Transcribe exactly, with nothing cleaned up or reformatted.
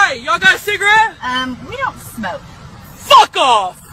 Hey, y'all got a cigarette? Um, we don't smoke. Fuck off!